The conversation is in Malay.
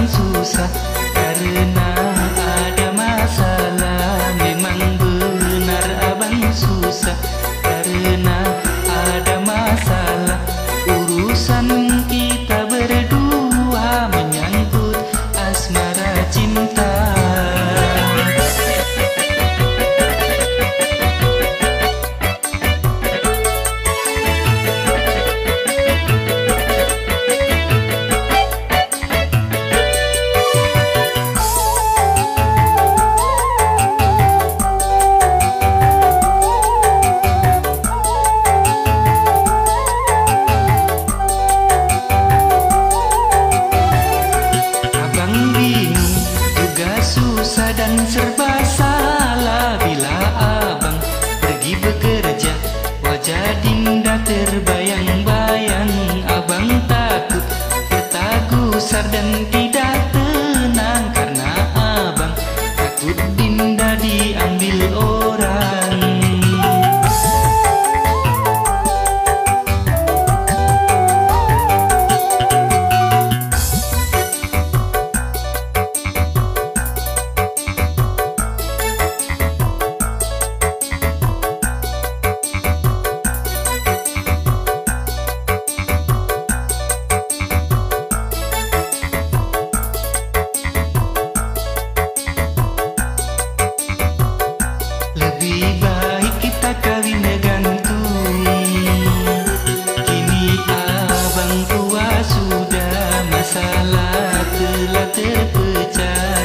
abang susah karena ada masalah. Memang benar abang susah karena ada masalah. Urusan kita berdua menyangkut asmara cinta. Susah dan serba salah bila abang pergi bekerja. Wajah Dinda terbayang-bayang. Abang takut ketagusar dan tidak tenang karena abang takut Dinda diambil orang. Lebih baik kita kawin gantung. Kini abang tua sudah, masalah telah terpecah.